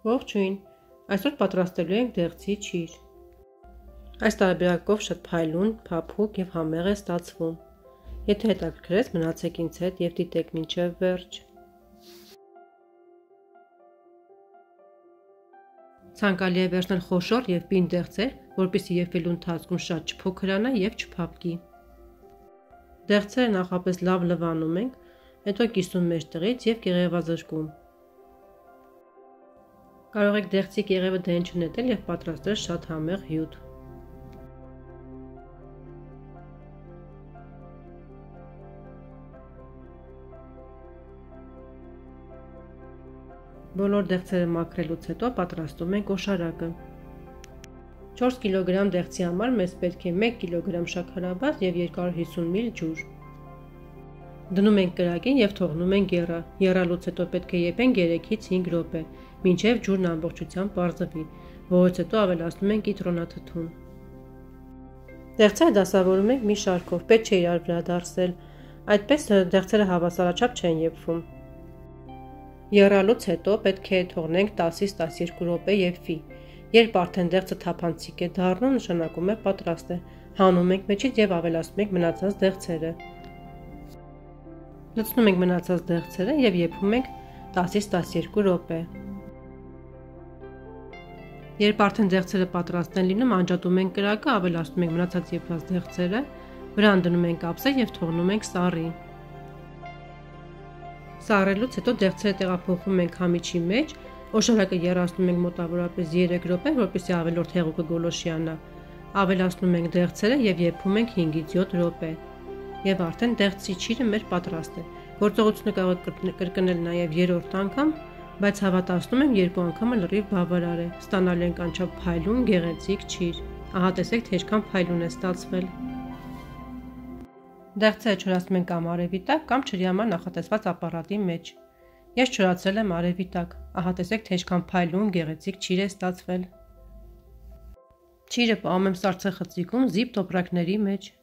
Ողջույն, այսօր պատրաստելու ենք դեղցի ճիր։ Այս տարբերակով շատ փայլուն, փափուկ և համեղ է ստացվում։ Եթե հետաքրքրեց, մնացեք ինձ հետ և դիտեք մինչև վերջ։ Ցանկալի է վերցնել խոշոր և պինդ դեղցեր, որպեսզի եփվելու ընթացքում շատ չփոքրանա և չփափկի։ Դեղցերը նախապես լավ լվանում ենք, հետո կիսում մեջտեղից և կեղևազրկում։ Կարող եք դեղցի կեղևը դեն չնետել և պատրաստել շատ համեղ հյութ։ Բոլոր դեղցերը մաքրելուց հետո պատրաստում ենք օշարակը։ 4 կգ դեղցի համար մեզ պետք է 1 կգ շաքարաբաց և 250 մլ ջուր։ Դնում ենք կրակին և թողնում ենք եռա։ Եռալուց հետո պետք է եփենք 3-ից 5 րոպե, մինչև ջուրն ամբողջությամբ պարզվի, որից հետո ավելացնում ենք կիտրոնաթթուն։ Դեղցերը դասավորում ենք մի շարքով, պետք չէ իրար վրա դարսել, այդպես դեղցերը հավասարաչափ չեն եփվում։ Եռալուց հետո պետք է թողնենք 10-ից 12 րոպե եփվի։ Երբ արդեն դեղցը թափանցիկ է դառնում, նշանակում է պատրաստ է։ Հանում ենք մեջից և ավելացնում ենք մնացած դեղցերը։ Լցնում ենք մնացած դեղցերը և եփում ենք 10-ից 12 րոպե։ Երբ արդեն դեղցերը պատրաստ են լինում, անջատում ենք կրակը, ավելացնում ենք մնացած եփված դեղցերը, վրան դնում ենք ափսետ և թողնում ենք սառի։ Սառելուց հետո դեղցերը տեղափոխում ենք խամիչի մեջ, օշարակը եռացնում ենք մոտավորապես 3 րոպե, որպեսզի ավելորդ հեղուկը գոլորշիանա։ Ավելացնում ենք դեղցերը և եփում ենք 5-ից 7 րոպե։ Եվ արդեն դեղցի ճիրը մեր պատրաստ է։ Գործողությունը կարող եք կրկնել նաև 3-րդ անգամ, բայց հավատացնում եմ 2 անգամը լրիվ բավարար է։ Ստանալու ենք անչափ փայլուն, գեղեցիկ ճիր։ Ահա տեսեք, թե ինչքան փայլուն է ստացվել։ Դեղցերը չորացնում ենք կամ արևի տակ, կամ ջրի համար նախատեսված ապարատի մեջ։ Ես չորացրել եմ արևի տակ։ Ահա տեսեք, թե ինչքան փայլուն, գեղեցիկ ճիր է ստացվել։ Ճիրը պահում եմ սառցե խցիկում զիպ տոպրակների մեջ։